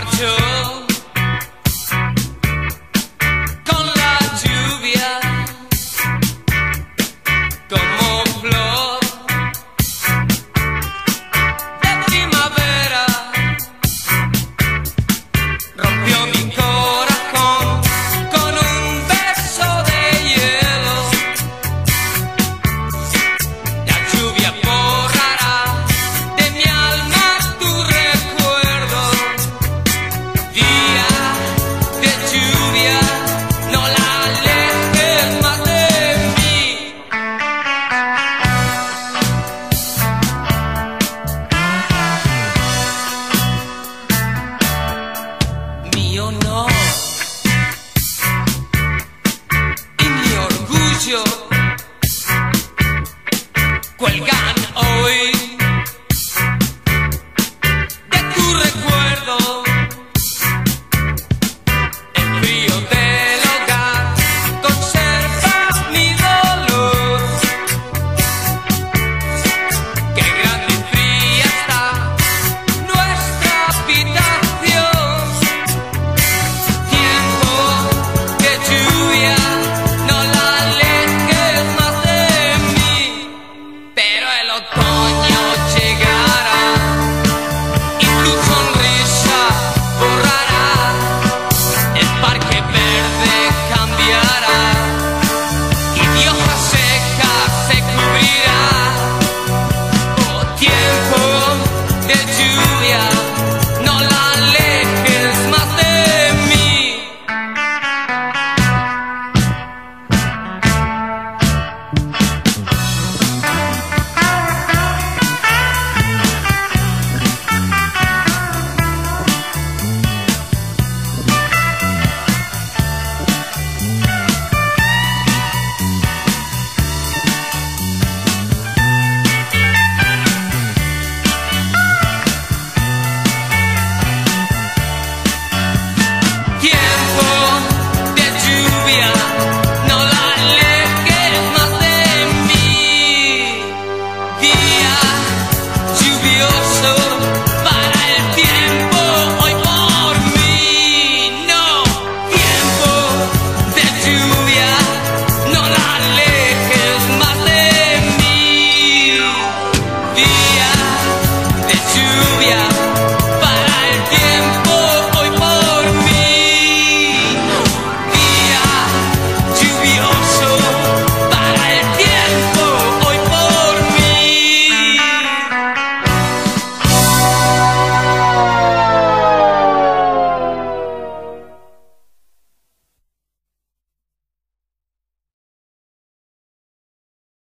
marchó con la lluvia como flor de primavera. Rompió mi corazón con un beso de hielo. La lluvia borrará de mi alma tu recuerdo. Día de lluvia, no la alejes más de mí. Mi honor y mi orgullo cuelgan hoy de tu recuerdo. El frío del hogar conserva mi dolor. Qué grande y fría está nuestra habitación. Tiempo de lluvia, no la alejes más de mí. Pero el otoño llegará y tu sonrisa borrará. El parque verde cambiará y de hojas secas se cubrirá. Oh, tiempo de lluvia.